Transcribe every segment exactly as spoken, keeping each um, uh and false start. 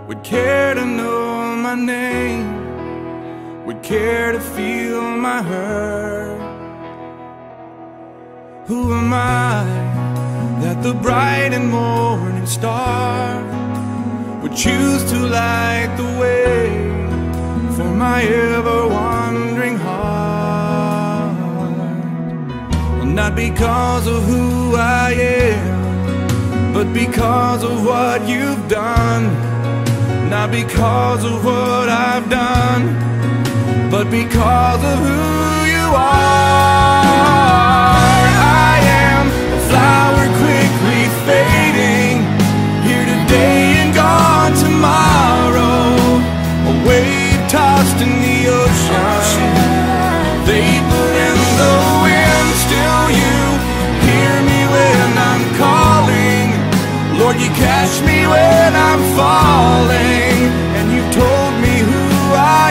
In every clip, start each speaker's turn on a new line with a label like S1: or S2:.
S1: would care to know my name, would care to feel my hurt? Who am I that the bright and morning star would choose to light the way for my ever-wandering heart? Well, not because of who I am, but because of what you've done. Not because of what I've done, but because of who you are. I am a flower quickly fading, here today and gone tomorrow, a wave tossed in the ocean, vapor in the wind. Still you hear me when I'm calling, Lord, you catch me when I'm falling, and you told me who I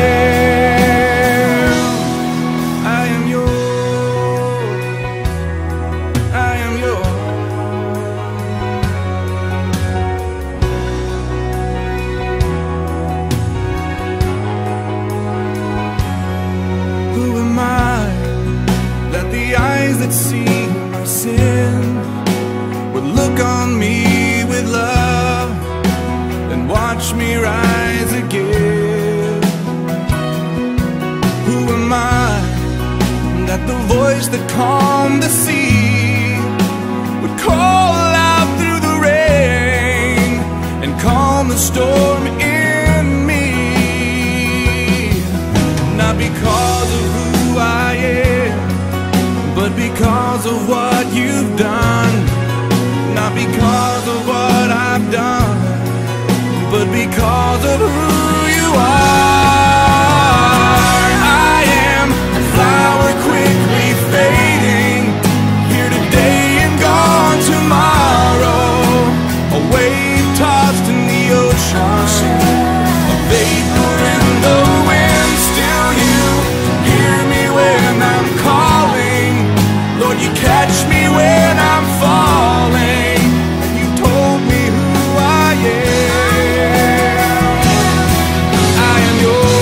S1: am. I am yours, I am yours. Who am I that the eyes that see my sin would look on me with love and watch me rise again? Who am I that the voice that calmed the sea would call out through the rain and calm the storm in me? Not because of who I am, but because of what you've done. Not because of what I've done, but because of who you are. I am a flower quickly fading, here today and gone tomorrow, a wave tossed in the ocean, a vapor in the wind. Still you hear me when I'm calling, Lord, you catch me when I'm falling, and you told me who I am. I am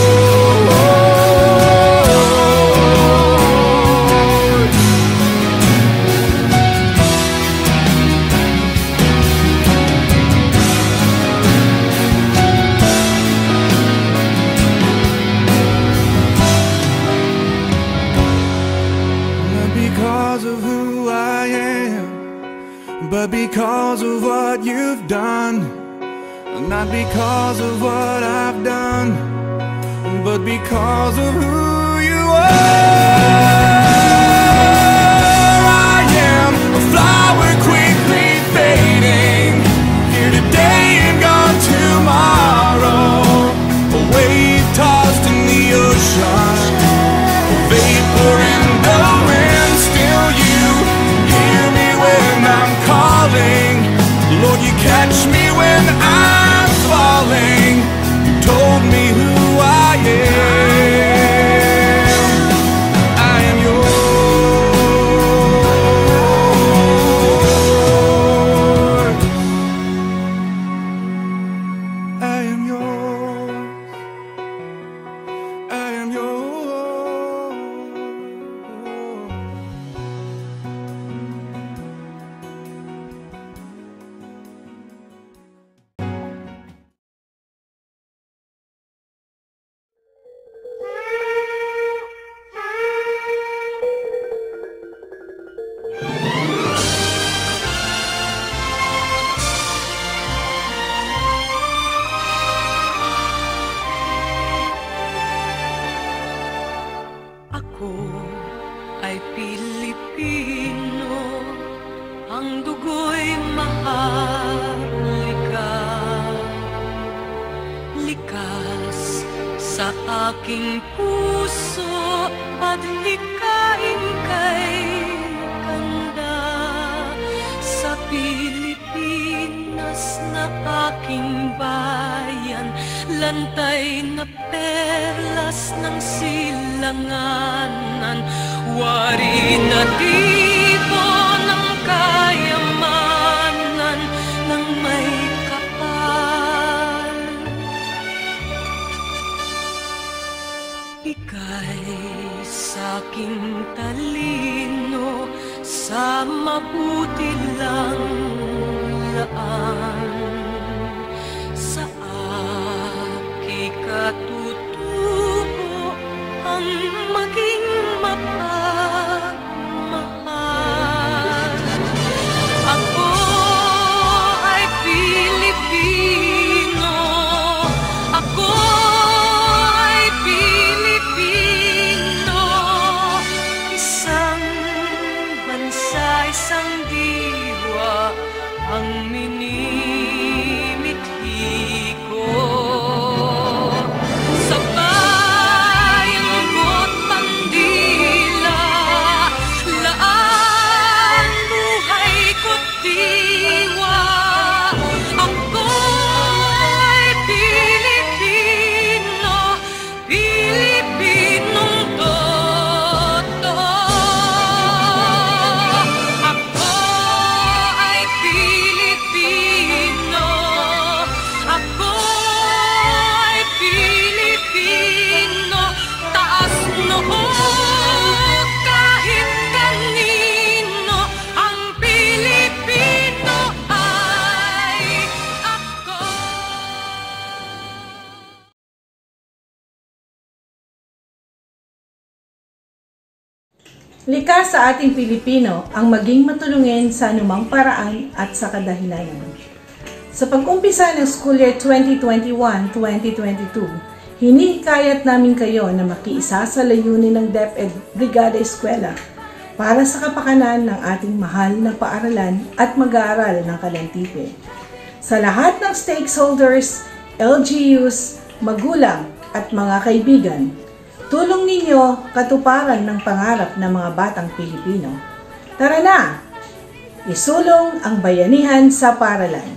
S1: yours. Not because of who I am, but because of what you've done. Not because of what I've done, but because of who you are. I am a flower quickly fading, here today and gone tomorrow, a wave tossed in the ocean, a vapor in the wind. Still you hear me when I'm calling, Lord, you catch me when I'm falling. You told me who I am. I am yours. I am yours. I am yours.
S2: Ako ay Pilipino, ang dugo'y maharlika. Likas sa aking puso at hikain kay kanda. Sa Pilipinas na aking bayan, lantay na perlas ng silanganan, wari na tipo ng kayamanan ng may kapal. aking talino sa mabuti lang laan. Sa aking katutubo ang maging mapagmahal. Ako ay Pilipino, ako ay Pilipino, isang bansa, isang diwa ang minimithi ko. Sa bayang ko't bandila, laan buhay ko't diwa. Ako ay Pilipino, Pilipinong totoo. Ako ay Pilipino, ako ay Pilipino, taas noo kahit kanino, ang Pilipino ay ako.
S3: Likas sa ating Pilipino ang maging matulungin sa anumang paraan at sa kadahilanan. Sa pag-umpisa ng school year twenty twenty-one twenty twenty-two, hinihikayat namin kayo na makiisa sa layunin ng DepEd Brigada Eskwela para sa kapakanan ng ating mahal na paaralan at mag-aaral ng Kalantipe. Sa lahat ng stakeholders, L G Us, magulang at mga kaibigan, tulong ninyo katuparan ng pangarap ng mga batang Pilipino. Tara na! Isulong ang bayanihan sa paaralan.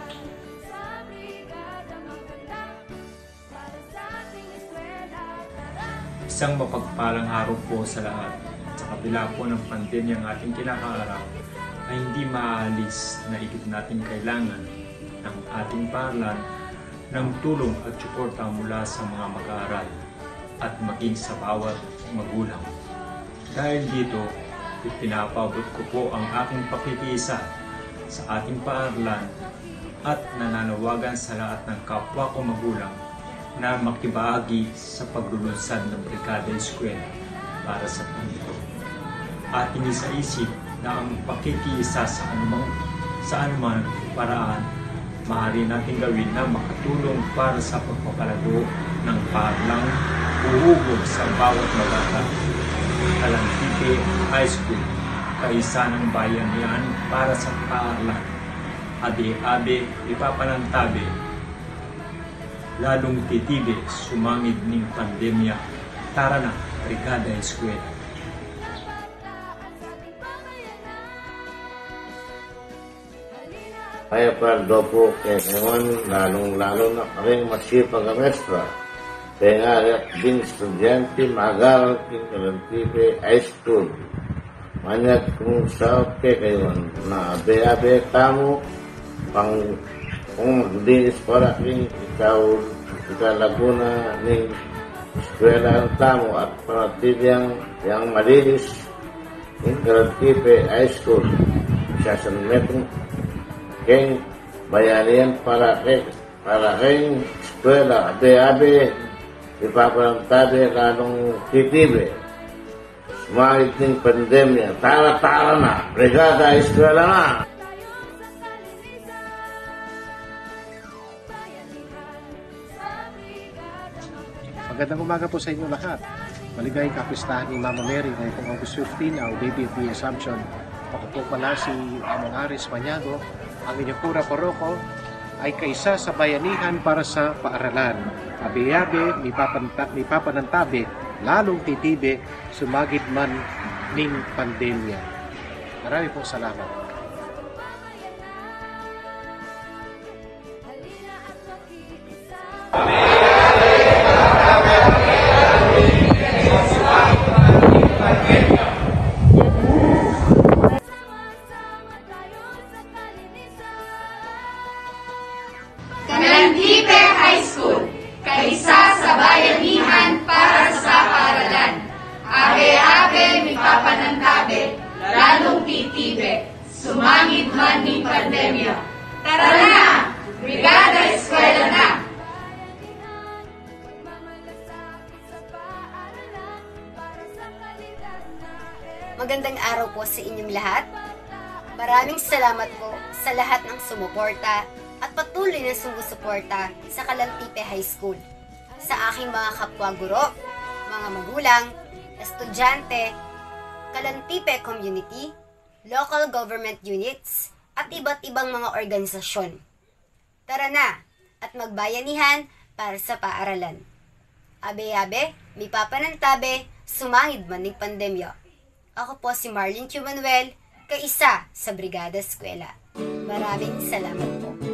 S4: Isang mapagpalang araw po sa lahat. Sa kabila po ng pandemyang ating kinakaharap, ay hindi maaalis na ikit natin kailangan ng ating paaralan ng tulong at suporta mula sa mga mag-aaral at maging sa bawat magulang. Dahil dito, ipinapabot ko po ang aking pakikiisa sa ating paaralan at nananawagan sa lahat ng kapwa ko magulang na makibahagi sa paglulunsad ng Brigada Eskwela para sa panito. At inisa-isip na ang pakikiisa sa anumang sa anumang paraan maaari natin gawin na makatulong para sa pagpapalago ng paaralang uhugog sa bawat mag-aaral. Kalantipe High School, kaisa ng bayanihan para sa paaralan. Ade-ade, ipapanantabi, lalong titibe, sumangid ng pandemya. Tara na, Brigada Eskwela.
S5: Kaya pardo po kaya ngayon, lalong-lalo na kaming masipag ang mestra. Kaya nga din estudyante, mag-aaral king Kalantipe High School. Manyag kung sa okay kayo na abe-abe tamo, pang kung magdinis para king ikaw, ikaw Laguna ng eskwela ng tamo at panatibiyang yang malinis ng Kalantipe High School. Siya sa metong keng bayanihan para keng para keng eskwela, abe-abe, ipapanantabi lalong titibe. Sumangit ng pandemya, tara-tara na, Brigada Eskwela na!
S6: Magandang umaga po sa inyo lahat. Maligayang kapistahan ni Mama Mary ngayong pong August fifteen, our baby of the Assumption. Ako po pala si Among Aris Maniago, ang inyong pura paroko ay kaisa sa bayanihan para sa paaralan. Abe-abe, may papanantabi, lalong titibe, sumagit man ning pandemya. Marami pong salamat.
S7: Kalantipe High School, kaisa sa bayanihan para sa paaralan. Abe-abe tabe, mi papanantabe, lalong titibe, sumangit man ni pandemya. Tara na! Brigada Eskwela na!
S8: Magandang araw po sa inyong lahat. Maraming salamat po sa lahat ng sumuporta at patuloy na sumusuporta sa Kalantipe High School. Sa aking mga kapwa-guro, mga magulang, estudyante, Kalantipe Community, local government units, at iba't ibang mga organisasyon. Tara na at magbayanihan para sa paaralan. Abe-abe, mi papanantabe, sumangid man ng pandemya. Ako po si Marlene Q. Manuel, kaisa sa Brigada Eskwela. Maraming salamat po.